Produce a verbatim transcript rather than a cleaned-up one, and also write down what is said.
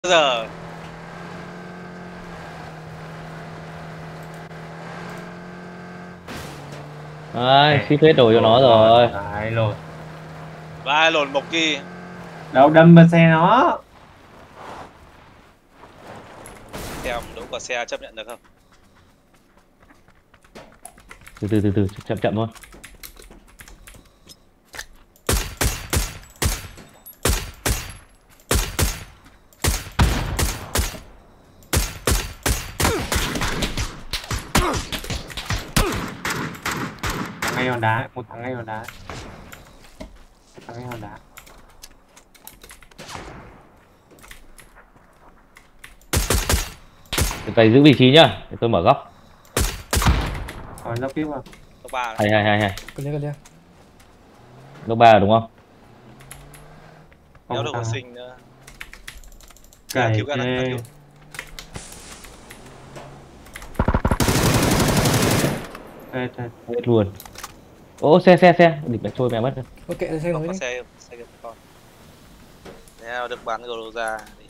giờ. Ai, ship hết đồ cho nó rồi. Đấy rồi. Vai lồn một kỳ. Đâu đâm vào xe nó. Xem đúng có xe chấp nhận được không? Từ từ từ từ chậm chậm thôi. Thằng ngay hòn đá, một thằng ngay hòn đá. Một thằng ngay hòn đá. Phải giữ vị trí nhá, để tôi mở góc. Còn nó tiếp vào. Top ba. Hay hay hay hay. Clear clear. Góc ba đúng không? Nếu được Không một thằng sinh nữa. cày Cứu cái đó, kê. cứu. Ê, ê, Hết luôn. Ô xe xe xe, địch đã trôi mẹ mất rồi. Ok, xe Không rồi có đi. xe, xe con. Nếu được bắn gồ ra.